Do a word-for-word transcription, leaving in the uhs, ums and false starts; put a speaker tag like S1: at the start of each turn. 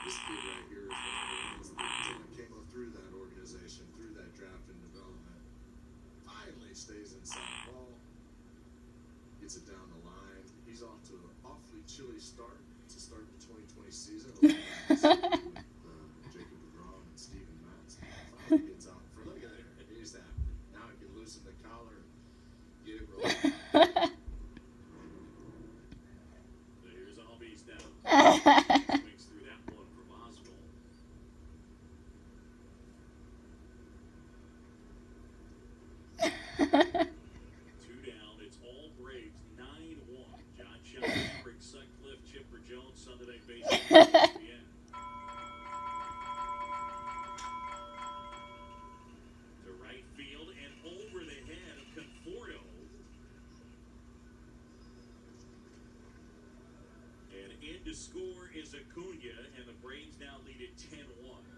S1: This kid right here is one of the ones that came up through that organization, through that draft and development. Finally stays inside the ball, gets it down the line. He's off to an awfully chilly start to start the twenty twenty season. with, uh, Jacob DeGrom and Steven Matz. Finally gets out for look at it. Here's that. Now he can loosen the collar and get it rolling. There's Albies now. Swings through that one from Oswald. Two down. It's all Braves. nine one. John Shelby, Rick Sutcliffe, Chipper Jones, Sunday Night Baseball. E S P N. To right field and over the head of Conforto. And in to score is Acuna, and the Braves now lead at ten one.